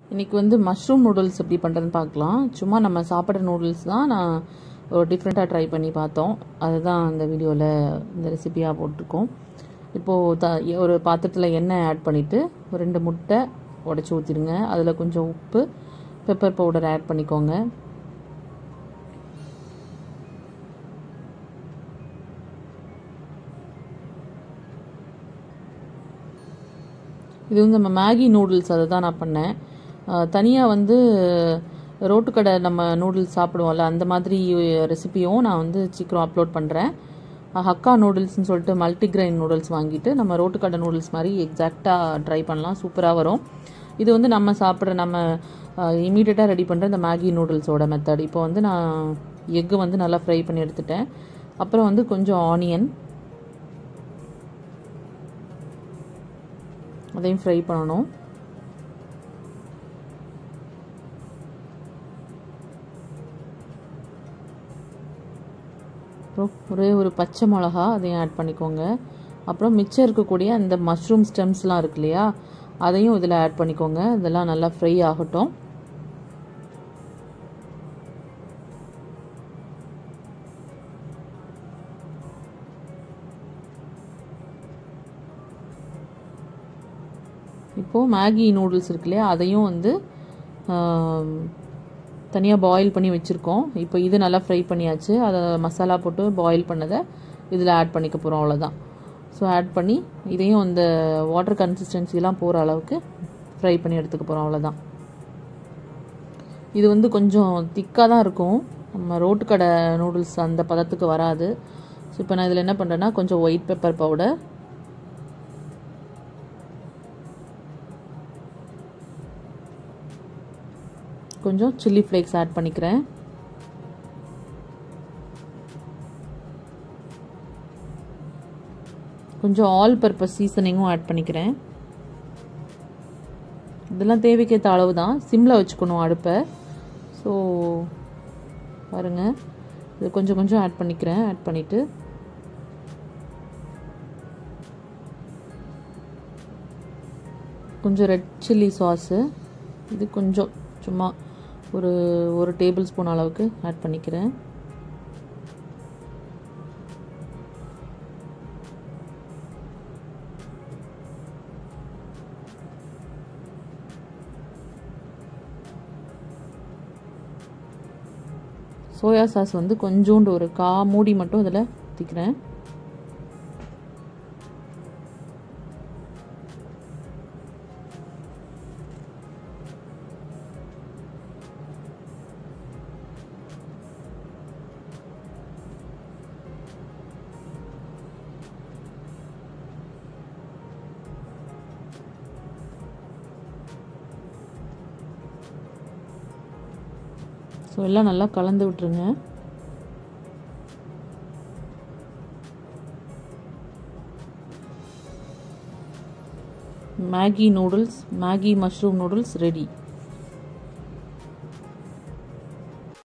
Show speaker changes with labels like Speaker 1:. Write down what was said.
Speaker 1: இன்றைக்கி வந்து mushroom noodles எப்படி பண்ணுறதுன்னு பார்க்கலாம். சும்மா நம்ம சாப்பிட்ற நூடுல்ஸ் தான் நான் ஒரு டிஃப்ரெண்ட்டாக ட்ரை பண்ணி பார்த்தோம். அதுதான் அந்த வீடியோவில் இந்த ரெசிபியாக போட்டிருக்கோம். இப்போது ஒரு பாத்திரத்தில் எண்ணெய் ஆட் பண்ணிவிட்டு ஒரு 2 முட்டை உடச்சி ஊற்றிடுங்க. அதில் கொஞ்சம் உப்பு, பெப்பர் பவுடர் ஆட் பண்ணிக்கோங்க. இது வந்து நம்ம மேகி நூடுல்ஸ் அதை தான் நான் பண்ணேன். தனியாக வந்து ரோட்டுக்கடை நம்ம நூடுல்ஸ் சாப்பிடுவோம்ல, அந்த மாதிரி ரெசிபியும் நான் வந்து சீக்கிரம் அப்லோட் பண்ணுறேன். ஹக்கா நூடுல்ஸ்னு சொல்லிட்டு மல்டிக்ரெயின் நூடுல்ஸ் வாங்கிட்டு நம்ம ரோட்டுக்கடை நூடுல்ஸ் மாதிரி எக்ஸாக்டாக ட்ரை பண்ணலாம், சூப்பராக வரும். இது வந்து நம்ம சாப்பிட்ற நம்ம இமீடியட்டாக ரெடி பண்ணுற இந்த மேகி நூடுல்ஸோட மெத்தட். இப்போ வந்து நான் எக்கு வந்து நல்லா ஃப்ரை பண்ணி எடுத்துட்டேன். அப்புறம் வந்து கொஞ்சம் ஆனியன், அதையும் ஃப்ரை பண்ணணும். அப்புறம் ஒரு பச்சை மிளகா அதையும் ஆட் பண்ணிக்கோங்க. அப்புறம் மிச்சம் இருக்கக்கூடிய அந்த மஷ்ரூம் ஸ்டெம்ஸ்லாம் இருக்கு இல்லையா, அதையும் இதில் ஆட் பண்ணிக்கோங்க. இதெல்லாம் நல்லா ஃப்ரை ஆகட்டும். இப்போது மேகி நூடுல்ஸ் இருக்கு இல்லையா, அதையும் வந்து தனியாக பாயில் பண்ணி வச்சுருக்கோம். இப்போ இது நல்லா ஃப்ரை பண்ணியாச்சு. அதை மசாலா போட்டு பாயில் பண்ணதை இதில் ஆட் பண்ணிக்க போகிறோம், அவ்வளோதான். ஸோ ஆட் பண்ணி இதையும் இந்த வாட்டர் கன்சிஸ்டன்சிலாம் போகிற அளவுக்கு ஃப்ரை பண்ணி எடுத்துக்க போகிறோம், அவ்வளோதான். இது வந்து கொஞ்சம் திக்காக தான் இருக்கும், நம்ம ரோட்டுக்கடை நூடுல்ஸ் அந்த பதத்துக்கு வராது. ஸோ இப்போ நான் இதில் என்ன பண்ணுறேன்னா கொஞ்சம் ஒயிட் பெப்பர் பவுடர், கொஞ்சம் சில்லி ஃப்ளேக்ஸ் ஆட் பண்ணிக்கிறேன். கொஞ்சம் ஆல் பர்பஸ் சீசனிங்கும் ஆட் பண்ணிக்கிறேன். இதெல்லாம் தேவைக்கேற்ற அளவு தான், சிம்மில் வச்சுக்கணும் அடுப்பை. ஸோ பாருங்கள், இது கொஞ்சம் கொஞ்சம் ஆட் பண்ணிக்கிறேன். ஆட் பண்ணிவிட்டு கொஞ்சம் ரெட் சில்லி சாஸு, இது கொஞ்சம் சும்மா ஒரு டேபிள் ஸ்பூன் அளவுக்கு ஆட் பண்ணிக்கிறேன். சோயா சாஸ் வந்து கொஞ்சோண்டு ஒரு மூடி மட்டும் இதில் ஊற்றிக்கிறேன். ஸோ எல்லாம் நல்லா கலந்து விட்டுருங்க. Maggi noodles, Maggi mushroom noodles ready.